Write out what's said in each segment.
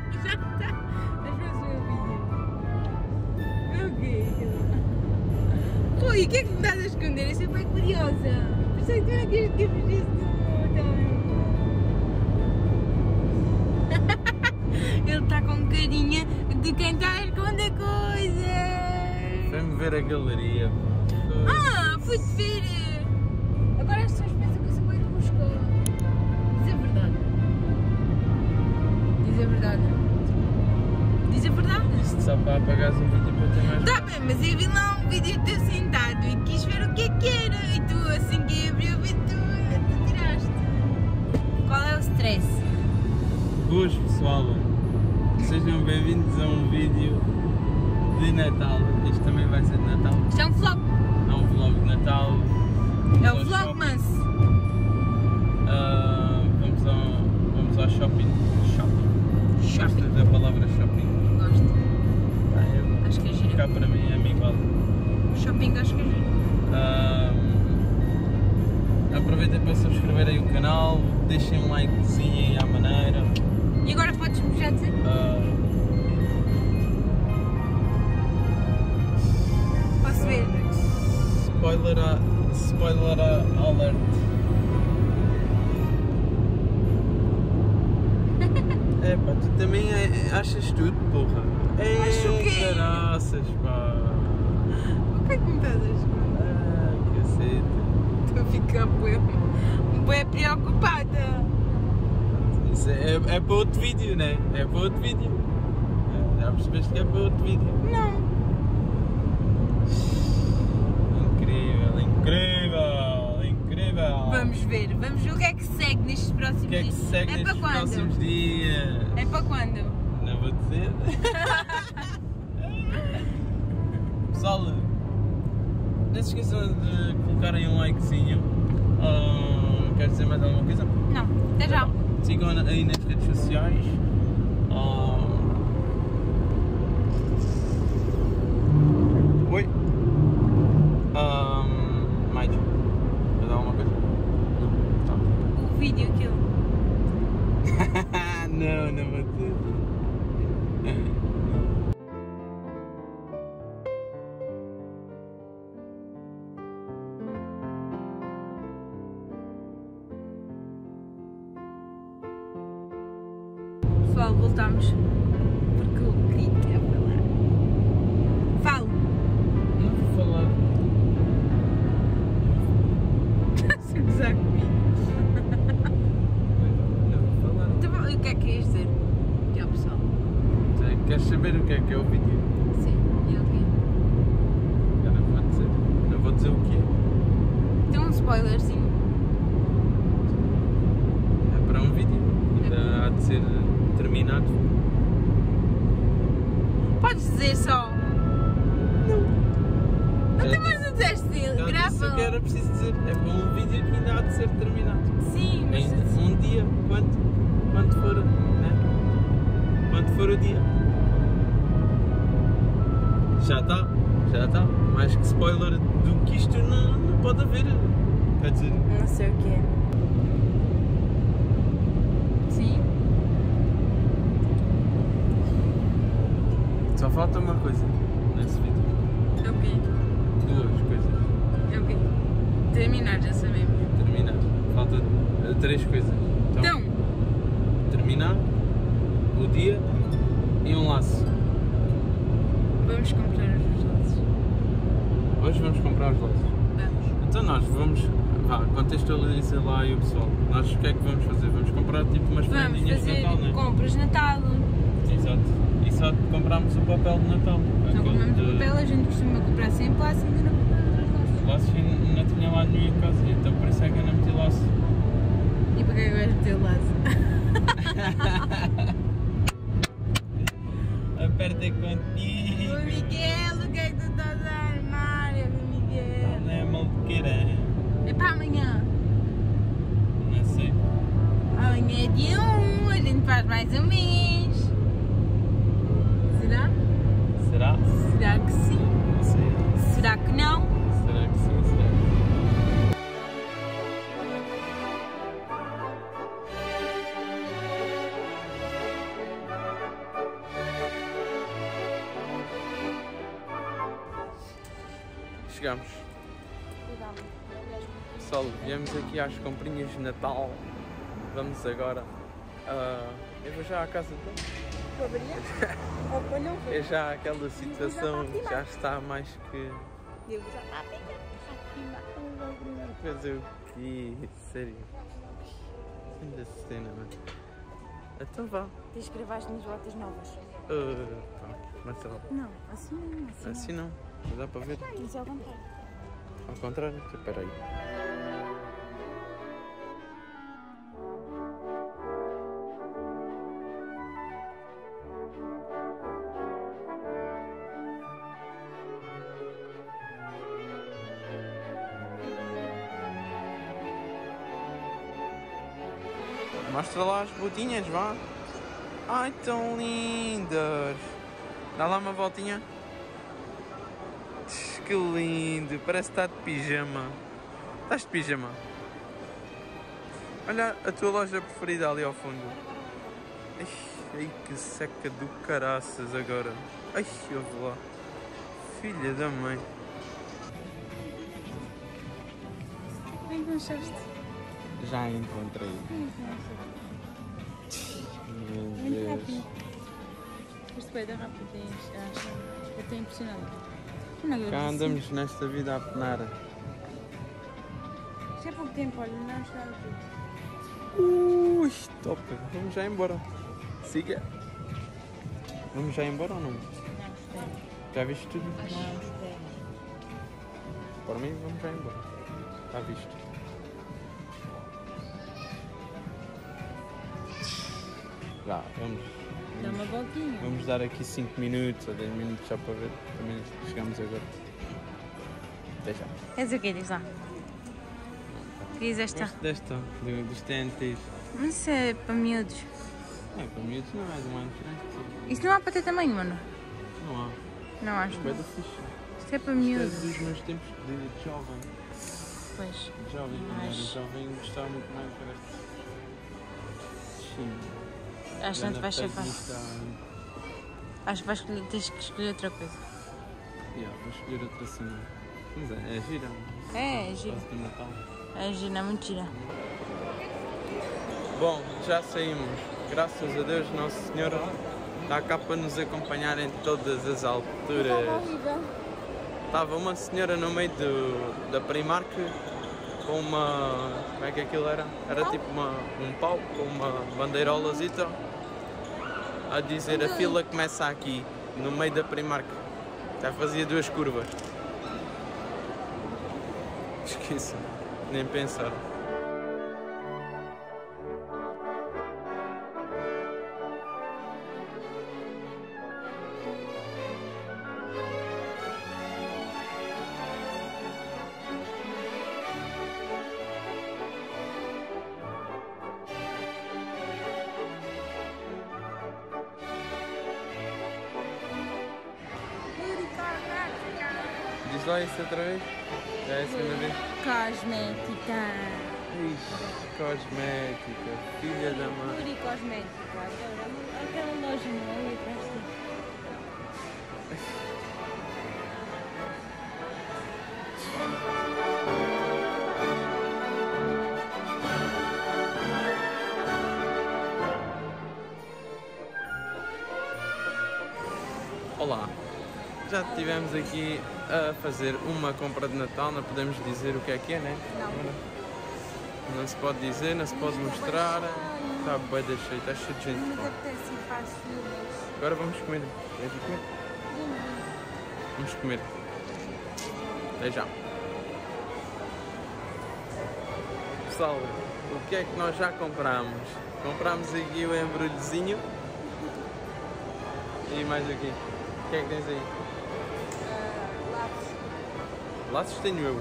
Já está. Deixa eu ver o vídeo. O quê? Rui, o que é que me estás a esconder? Eu sou bem curiosa. Pensei que tu não queres que eu fizesse do Ele está com carinha de quem está a esconder coisas. Vem-me ver a galeria. Ah, fui-te ver. Agora as pessoas pensam que eu sou bem rusca. Diz a verdade. Diz a verdade. Diz a verdade. Isto só para apagares um vídeo para ter mais. Tá bem, mas eu vi lá um vídeo teu sentado e quis ver o que é que era. E tu, assim que abriu o vídeo, tu tiraste. Qual é o stress? Boas pessoal, sejam bem-vindos a um vídeo de Natal. Isto também vai ser de Natal. Isto é um vlog. É um vlog de Natal. É o vlogmas. Vamos ao shopping. Gostas da palavra shopping? Gosto. É, Acho que é giro. cá para mim é igual. Shopping acho que é giro. Aproveitem para subscreverem o canal, deixem um likezinho aí à maneira. E agora podes-me já dizer? Posso ver? Spoiler alert. É pá, tu também achas tudo, porra. Acho o quê? Caraças, pá. O que é que me estás a esconder? Cacete. Estou a ficar bué preocupada. Isso é para outro vídeo, né? É para outro vídeo. Já percebeste que é para outro vídeo? Não. Incrível, incrível, incrível. Vamos ver o que é que segue nestes próximos O que é que dias. segue É para nestes quando? próximos dias? É para quando? Não vou dizer. Pessoal, não se esqueçam de colocarem um likezinho. Queres dizer mais alguma coisa? Não, até já. Sigam aí nas redes sociais. Oi. Mais. Quer dar alguma coisa? Não. O vídeo aquilo. Não vou dizer. Pessoal, voltamos porque o querido quer falar. Falo. Não vou falar. Estás a gozar comigo. Não vou falar. Então, o que é que ias dizer? Tchau, pessoal. Queres saber o que é o vídeo? Sim, e o quê? Eu não vou dizer. Não vou dizer o que é. Tem um spoilerzinho. É para um vídeo. Ainda há de ser terminado. Podes dizer só. Já Até mais não disseste, já disse grava. o que era preciso dizer. É para um vídeo que ainda há de ser terminado. Sim, mas Um dia, quando for, né? Quando for o dia. Já está. Mais que spoiler do que isto não pode haver. Quer dizer, não sei o que é. Sim. só falta uma coisa nesse vídeo. É o quê? Duas coisas. É o quê? Terminar, já sabemos. Terminar. Falta 3 coisas. Então, Terminar, o dia e um laço. vamos comprar os laços. Hoje vamos comprar os laços. Vamos. Então nós vamos, contextualizar lá aí o pessoal. Nós o que é que vamos fazer? Vamos comprar tipo umas Vamos prendinhas de fazer Natal, não é? compras de Natal. Exato. E só compramos o papel de Natal. Não Aquele compramos de- o papel, a gente costuma comprar sem plástico e não compramos os laços. Laços não tinha lá nenhum em casa, então por isso é que eu não meti laço. E para que é que vais meter o laço? Aperta contigo. Ô Miguel, o que é que tu estás a armar, Miguel? Não é maluqueira. É para amanhã. Não sei. Amanhã é dia 1, a gente faz mais um mês. Será? Será? Será que sim? Não sei. Será que não? Será que sim? Será? chegamos. Pessoal, viemos aqui às comprinhas de Natal. Vamos agora. Eu vou já à casa de é já aquela situação que já está mais que. Fazer o quê? Sério? Ainda cena, mano. Então vá. Tens que gravar as minhas botas novas. Mas lá. Não, assim não. Assim não. Dá para ver? Isso é ao contrário. Ao contrário? Espera aí. Mostra lá as botinhas, vá. Ai, tão lindas. Dá lá uma voltinha. Que lindo. Parece que está de pijama. Estás de pijama? Olha a tua loja preferida ali ao fundo. Ai, que seca do caraças agora. Ai, eu vou lá. Filha da mãe. Bem que achaste? Já encontrei. Meu Deus. Isto vai dar rápido, acho. Eu estou impressionada. Cá andamos nesta vida a penar. Já há pouco tempo, olha, não está tudo. Ui, top. Vamos já embora. Siga. Vamos já embora ou não? Não, espera. Já viste tudo? Não, espera. Por mim, vamos já embora. Está visto. Já, vamos. Dá uma voltinha. Vamos dar aqui 5 minutos ou 10 minutos só para ver. Também chegamos agora. Até já. Queres o quê? Diz lá. Diz esta. Gosto desta, dos TNTs. Mas isso é para miúdos. É, para miúdos não é de um ano diferente. Isso não há para ter tamanho, mano. Não há. Não acho. É da fixe. Isto é para Isto é miúdos. dos meus tempos de jovem. Pois. De jovem, quando era jovem gostava muito mais deste. Sim. Acho que não te vais chafar. Acho que tens que escolher outra coisa. Vou escolher outra cena. Mas é gira. É gira. Quase de Natal. É gira, muito gira. Bom, já saímos. Graças a Deus, Nossa Senhora está cá para nos acompanhar em todas as alturas. Estava uma senhora no meio da Primark com uma... Como é que aquilo era? Era tipo um pau com uma bandeirolazita a dizer a fila começa aqui, no meio da Primark. Já fazia 2 curvas. Esqueça, nem pensar. Diz lá isso outra vez. Já é a segunda vez. Cosmética. Ixi, cosmética, filha da mãe. Puri Cosmética. Aquela loja não é? Atrás de ti. Olá, já estivemos aqui a fazer uma compra de Natal, não podemos dizer o que é, né? Não se pode dizer, não se pode mostrar. Está bem da cheio, está cheio de gente. Mas apetece ir para as filas. Agora vamos comer. Queres ir comer? Vamos comer. Até já. Pessoal, o que é que nós já compramos? Compramos aqui o embrulhozinho. E mais aqui. O que é que tens aí? Laços. Laços tenho eu.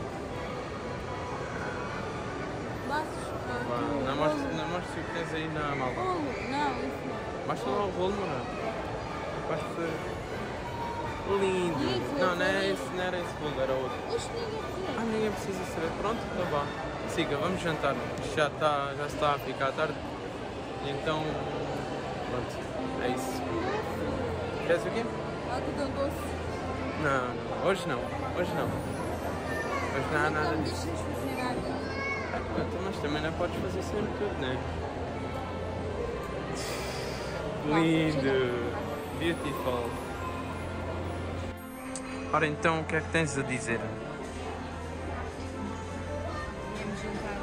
Laços? Não mostres o que tens aí na mala. Rolo? Não, isso não. Mostra lá o rolo, mano. Basta. Lindo. Isso, Não era esse rolo, era outro. Isto ninguém precisa. Ninguém precisa saber. Pronto, então vá. Siga, vamos jantar. Já está a ficar tarde. Então. Pronto. É isso. Queres o quê? Algodão doce. Não, hoje não. Hoje não. Mas não há nada Não disso. deixas fazer nada. Mas também não podes fazer sempre tudo, né? Lindo! Beautiful! Ora então, o que é que tens a dizer? Viemos jantar.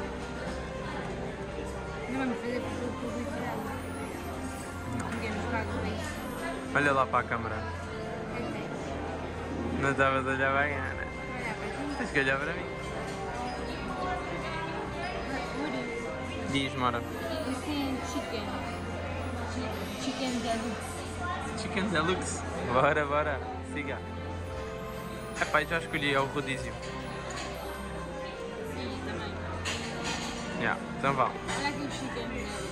Não vamos fazer publicidade. Ninguém nos paga por isso. Olha lá para a câmara. Não estava a olhar bem, Ana. Olha para ti. Tens que olhar para mim. Diz-me, ora. Isso tem chicken. Chicken deluxe. Chicken Deluxe. Bora, bora. Siga. Epá, já escolhi, é o rodízio. Sim, também. Yeah, então vá. Olha aqui o chicken deluxe.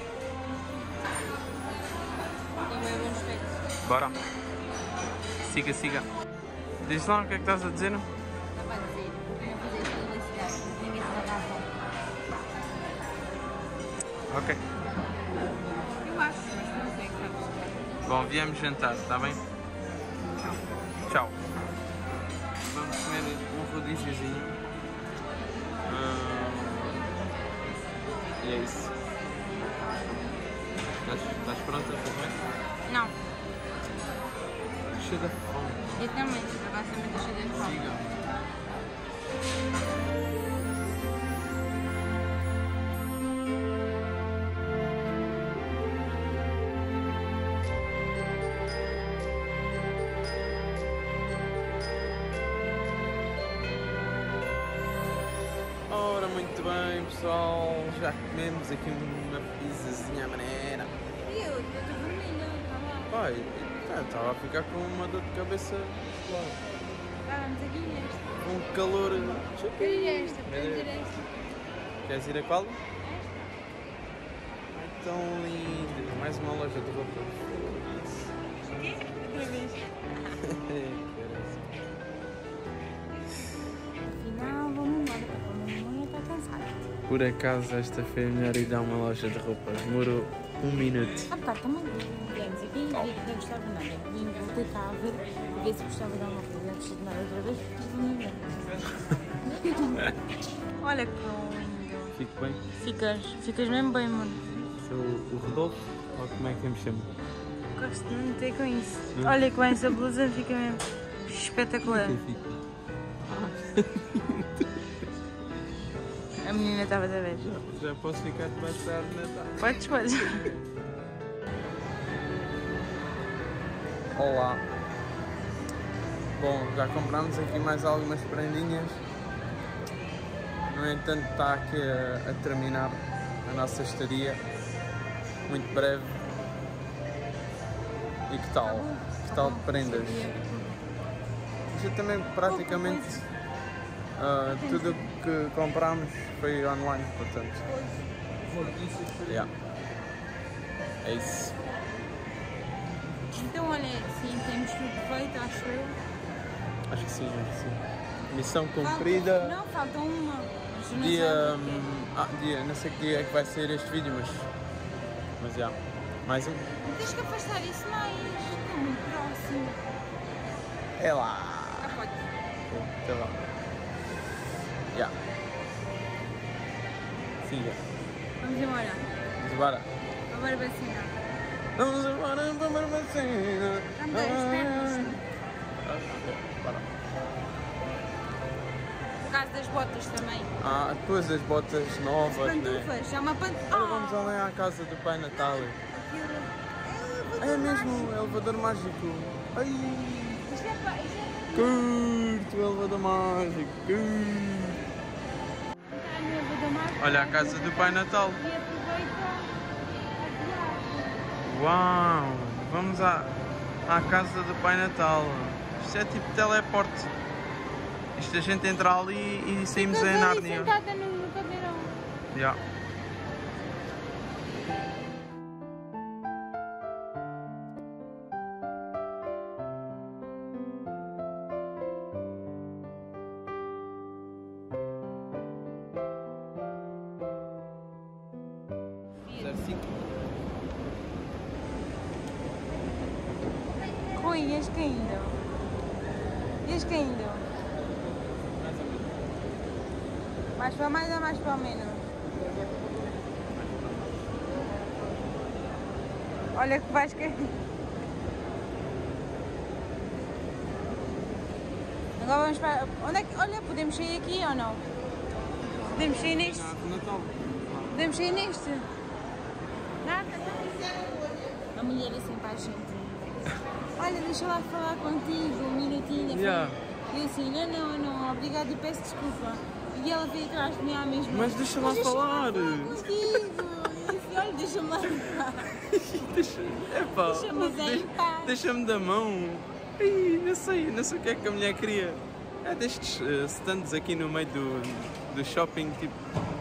Tem bem bom aspecto. Bora. Siga, siga. Diz lá o que é que estás a dizer? Não vai dizer, porque não fizeste publicidade. Ninguém se vai dar bom. Ok. Eu acho, mas não sei, sabes? Bom, viemos jantar, está bem? Tchau. Vamos comer um rodíziozinho. E é isso. Estás pronta para comer? Não, Cheia de fome. eu também. Agora também estou cheia de fome. Siga. Ora, muito bem pessoal, já comemos aqui uma pizzazinha à maneira. E eu estou vermelha, está lá. Pai, estava a ficar com uma dor de cabeça claro. Vamos aqui nesta. Com um calor. Quero ir esta, podemos ir esta. Queres ir a qual? Ai, tão lindo! Mais uma loja de roupas. Outra vez. Afinal, vamos embora, porque a minha mãe está cansada. Por acaso esta foi a melhor ida a uma loja de roupas. Demorou 1 minuto. Ah, pá, também viemos aqui e vi que não gostava de nada. Vim voltei cá a ver, ver se gostava de alguma coisa antes de nada outra vez, porque não ia. Olha que lindo. Fico bem. Ficas mesmo bem, mano. Sou o Rodolfo, ou como é que eu me chamo? Gosto de me meter com isso. Olha que bem, essa blusa fica mesmo espetacular. Fico. A menina estava a ver. Já posso ficar debaixo da árvore de Natal. Podes. Olá. Bom, já compramos aqui mais algumas prendinhas. No entanto, está aqui a terminar a nossa estadia. Muito breve. E que tal? Que tal de prendas? Já também praticamente tudo o que compramos foi online, portanto. Yeah. É isso. Então, olha, sim, temos tudo feito, acho eu. Acho que sim, acho que sim. Missão cumprida. Não, falta uma. Mas não Dia. sei. Não sei que dia é que vai sair este vídeo, mas já. Mais um. Tens que afastar isso mais. Estou muito próximo. É lá. Pode. Até lá. Já. Siga. Vamos embora. Vamos embora. A barbacina. Vamos embora para a Barbacena. Anda, as pernas. Bora. Por causa das botas também. Depois as botas novas, né? Pantufas. É uma pantufa. Agora vamos ali à casa do Pai Natal. É mesmo, o elevador mágico. Ai, Isto é para. curto o elevador mágico. Curto. Olha a casa do Pai Natal. E aproveita a viagem. Uau, vamos à casa do Pai Natal. Isto é tipo teleporte. Isto a gente entra ali e saímos em Nárnia. Sentada no cadeirão. Yeah. Rui, ias caindo. Ias caindo. Mais ou menos. Mais para mais ou mais para menos? Olha que vais cair. Agora vamos para... Onde é que... Olha, podemos sair aqui ou não? Podemos sair neste? Natal. Podemos sair neste? Nada? A mulher é sempre a gente. Olha, deixa lá falar contigo, um minutinho. Yeah. E assim, não, obrigado e peço desculpa. E ela veio atrás de mim à mesma. Mas deixa lá falar. Olha, deixa-me lá em paz. Deixa-me em paz. Deixa-me da mão. Ai, não sei o que é que a mulher queria. É destes stands aqui no meio do shopping, tipo...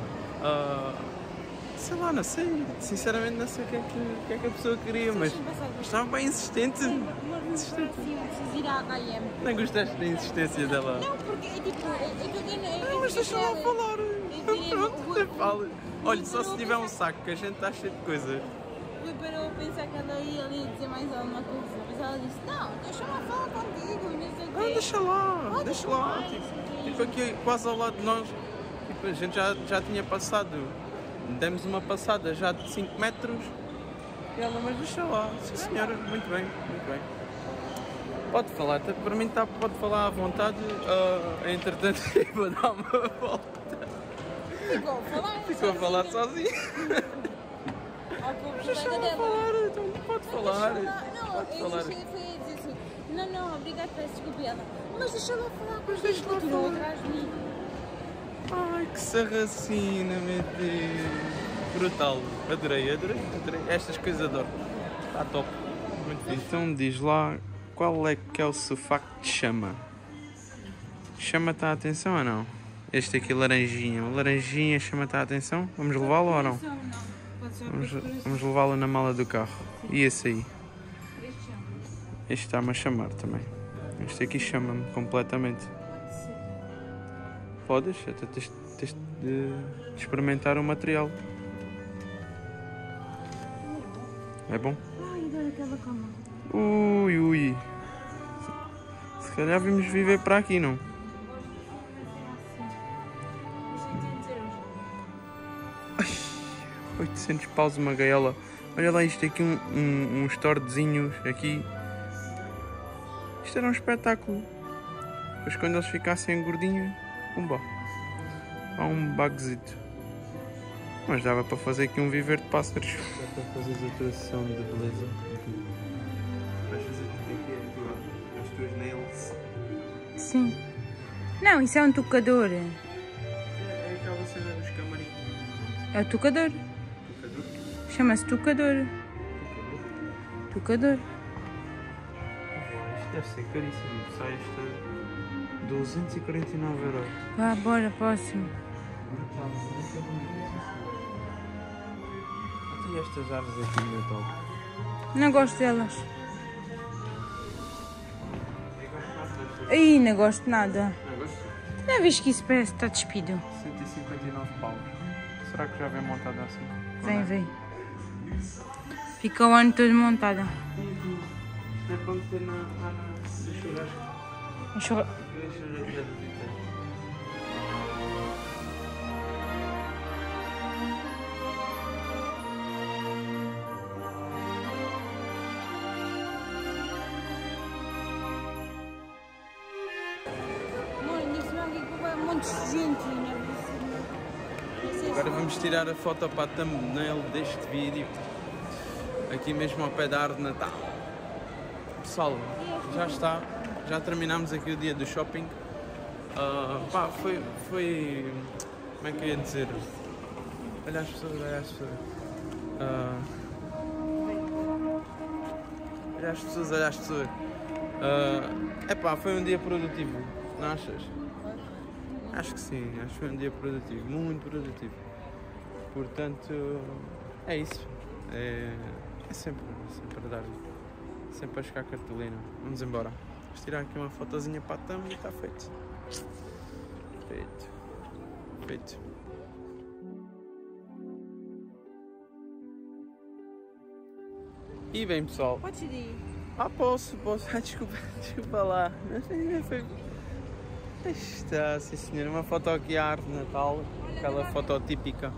sei lá, não sei. Sinceramente não sei o que é que a pessoa queria, mas estava bem insistente. Insistente. Preciso ir à H&M. Não gostaste da insistência dela? Não, porque é tipo... Não, mas deixa lá falar. Pronto, fala. Olha, só se tiver um saco, que a gente está cheio de coisas. Fui para eu pensar que ela ia ali dizer mais alguma coisa, mas ela disse, não, deixa lá falar contigo, não sei o quê. Deixa lá. Tipo aqui quase ao lado de nós, tipo, a gente já tinha passado, demos uma passada já de 5 metros e ela, mas deixa lá, sim senhora, muito bem. Pode falar, para mim pode falar à vontade, entretanto vou dar uma volta. Ficou a falar sozinho. Deixa ela falar, então pode falar. Não, eu foi dizer assim, não, obrigado, peço desculpa ela. Mas deixa ela falar, mas deixa ela falar atrás de mim. Ai, que sarracina, meu Deus. Brutal, adorei. Estas coisas adoro. Está top. Muito fixe. Então diz lá qual é que é o sofá que te chama. Chama-te a atenção ou não? Este aqui, laranjinha. O laranjinha chama-te a atenção? Vamos levá-lo ou não? Vamos levá-lo na mala do carro. E esse aí? Este está-me a chamar também. Este aqui chama-me completamente. Podes? Até tens de experimentar o material. É bom? Ai, adoro aquela cama. Ui. Se calhar vimos viver para aqui, não? 800 paus uma gaiola. Olha lá, isto aqui, uns tordezinhos aqui. Isto era um espetáculo. Depois quando eles ficassem gordinhos, pumba. Há um bagzito. Mas dava para fazer aqui um viver de pássaros. Dá para fazer a tua sessão de beleza. Vais fazer aqui as tuas nails. Sim. Não, isso é um tocador. É aquela cena dos camarim. É o tocador. Chama-se tocador. Tocador. Isto deve ser caríssimo. Sai esta 249 euros. Vá, bora, próximo. E estas árvores aqui no Natal? Não gosto delas. Ai, não gosto de nada. Não gosto? Não vês que isso parece que está despido? 159 paus. Será que já vem montada assim? Vem. Fica o ano todo montada. Isto é para meter na churrasco. Agora vamos tirar a foto para a thumbnail deste vídeo. Aqui mesmo ao pé da árvore de Natal. Pessoal, já está. Já terminámos aqui o dia do shopping. Foi... Como é que eu ia dizer? Olha as pessoas. Olha as pessoas. Foi um dia produtivo, não achas? Acho que sim, acho que foi um dia produtivo, muito produtivo. Portanto, é isso. É sempre a dar, sempre a chegar a cartolina. Vamos embora. Vamos tirar aqui uma fotozinha para a thumb e está feito. Feito. E bem, pessoal. Podes ir. Posso. Desculpa lá. Está, sim senhor, uma foto aqui à árvore de Natal, aquela foto típica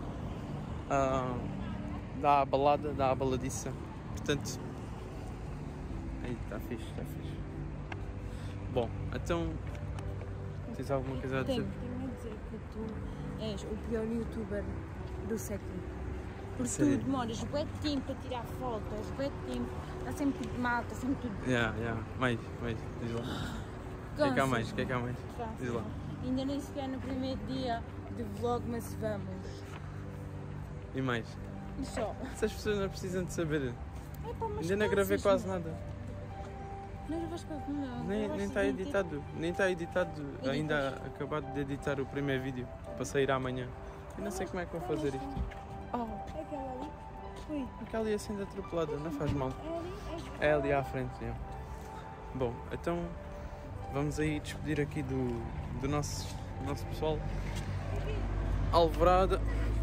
da balada, da baladiça. Portanto, aí está fixe, está fixe. Bom, então, tens alguma coisa a dizer? Tenho a dizer que tu és o pior youtuber do século. Porque Sério? tu demoras bué de tempo a tirar fotos, bué de tempo, está sempre tudo mal, está sempre tudo... Mais, diz lá. O que é que há mais? Diz lá. Ainda nem sequer no primeiro dia de vlog, mas vamos. E mais? E só. Essas pessoas não precisam de saber. Epá, mas Ainda não gravei quase nada. Não gravaste quase nada. Nem está editado. Nem está editado. Ainda acabado de editar o primeiro vídeo para sair amanhã. Eu não sei como é que vou fazer isto. Oh, aquela ali? Ui. Aquela ali assim atropelada, não faz mal. É ali? É ali à frente, já. Bom, então vamos aí despedir aqui do nosso pessoal. Alvorada.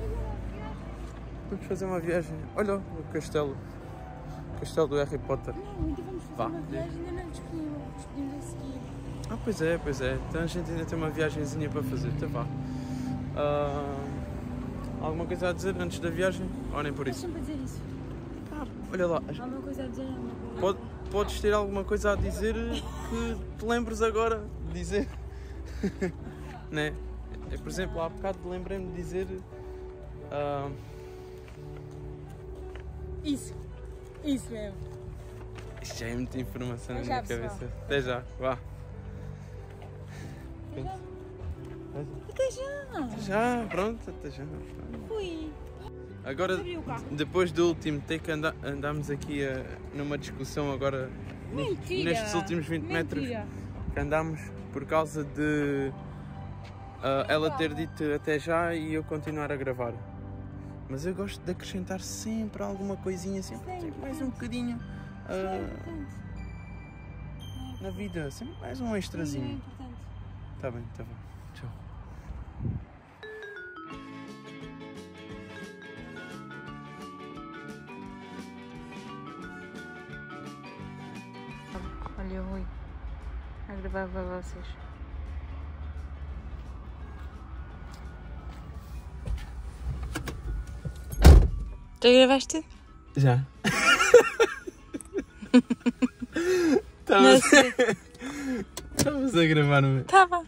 Vamos fazer uma viagem. Olha o castelo. O castelo do Harry Potter. Não, ainda vamos fazer uma viagem, ainda não despedimos a seguir. Ah, pois é. Então a gente ainda tem uma viagenzinha para fazer. Então vá. Alguma coisa a dizer antes da viagem? Ou nem por isso? Deixa-me dizer isso. Olha lá. Alguma coisa a dizer? Alguma coisa? Podes ter alguma coisa a dizer que te lembres agora de dizer. Né? Por exemplo, há bocado lembrei-me de dizer. Isso mesmo. Isto já é muita informação na Até minha já, cabeça. pessoal. Até já, vá. Até já. Até já, pronto, até já. Fui. Agora, Abri o carro. depois do último take, andámos aqui numa discussão agora. Mentira. Nestes últimos 20 metros que andámos por causa de ela ter dito até já e eu continuar a gravar. Mas eu gosto de acrescentar sempre alguma coisinha, sempre mais um bocadinho na vida, sempre mais um É extrazinho. importante. Tá bem, tá bom. Tchau. Olha o Rui a gravar para vocês. Já gravaste? Já. Estavas a gravar-me. Estava.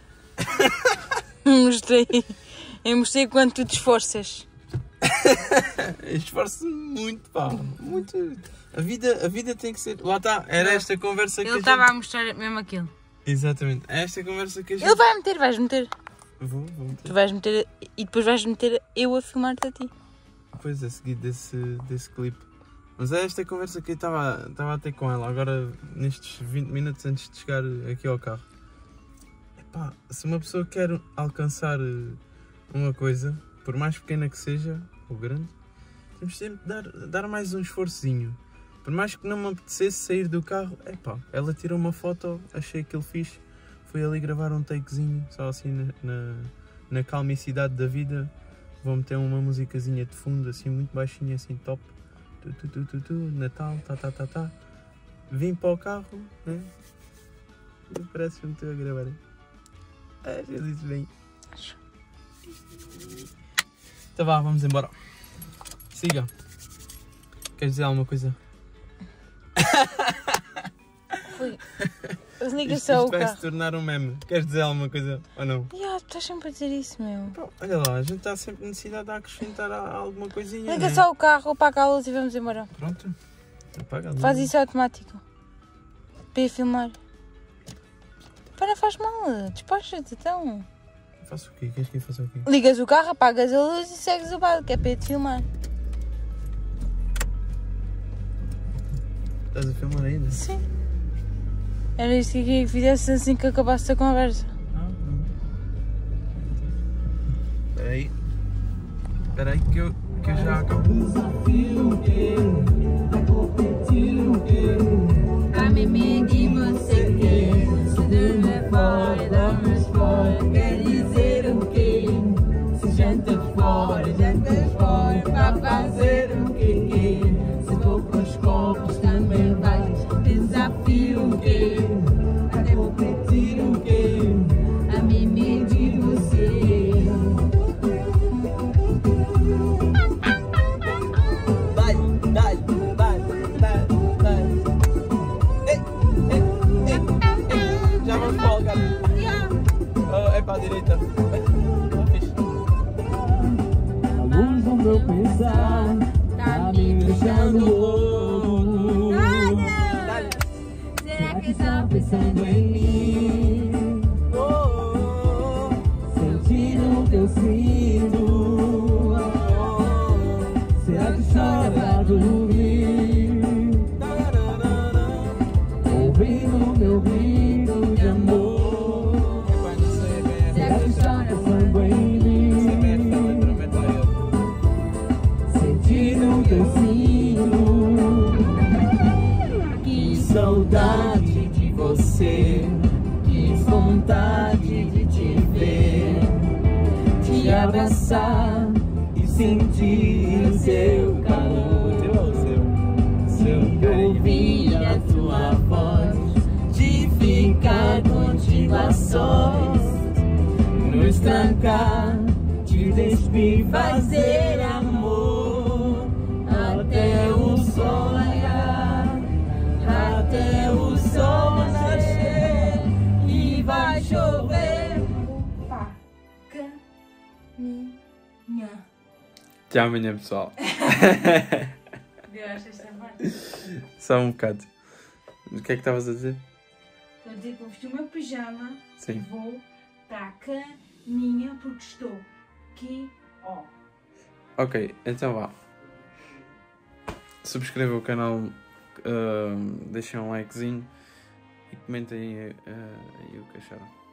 Mostrei. Eu mostrei quanto tu te esforças. Esforço-me muito, pá. Muito. A vida tem que ser. Lá está, era esta conversa que Ele estava a mostrar mesmo aquilo. Exatamente, é esta conversa que a gente. Ele vai meter, vais meter. Vou meter. Tu vais meter e depois vais meter eu a filmar-te a ti. Depois a seguir desse clipe. Mas é esta conversa que eu estava a ter com ela agora nestes 20 minutos antes de chegar aqui ao carro. Epá, se uma pessoa quer alcançar uma coisa, por mais pequena que seja, ou grande, temos sempre de dar mais um esforçozinho. Por mais que não me apetecesse sair do carro, epá, ela tirou uma foto, achei aquilo fixe, fui ali gravar um takezinho, só assim na calmicidade da vida. Vou meter uma musicazinha de fundo, assim, muito baixinha, assim, top. Natal, tá. Vim para o carro, né? Parece que me estou a gravar. Eu disse bem. Então vá, vamos embora. Siga. Queres dizer alguma coisa? Fui. Liga só o vai carro. se tornar um meme. Queres dizer alguma coisa ou não? Estás sempre a dizer isso, meu. Pô, olha lá, a gente está sempre necessidade de acrescentar alguma coisinha. Liga né? só o carro, apaga a luz e vamos embora. Pronto. Apaga a luz. Faz isso automático. Para ir filmar. Para, faz mal. Despacha-te então. Faço o quê? Queres que eu faça o quê? Ligas o carro, apagas a luz e segues o baile, que é para ir te filmar. Estás a filmar ainda? Sim. Era isto que eu queria que fizesse assim que acabasse a conversa. Espera aí que eu já acabo. A meme que você quer, se dorme fora, dormes fora, quer dizer o quê? Se janta fora, jantas fora, para fazer o quê? Se vou para os copos também vais, desafio o quê? Até vou pedir o quê? para a direita. A luz do meu pensar tá me deixando louco. Será que está pensando em mim? Sentindo o que eu sinto. Será que chora pra dormir? Ouvindo meu grito de amor. Será que está pensando em mim? Sentindo o que eu sinto. Que saudade de você. Que vontade de te ver. Te abraçar e sentir o seu calor. Ouvir a tua voz, de ficar contigo a sós, nos trancar, te despir, fazer amor, até o sol raiar, até o sol nascer, e vai chover. Caminha. Até amanhã, pessoal. Gosto desta parte. Só um bocado. O que é que estavas a dizer? Estou a dizer que vou vestir o meu pijama e Sim. vou para a caminha porque estou aqui, ó. Ok, então vá. Subscrevam o canal, deixem um likezinho e comentem aí o que acharam.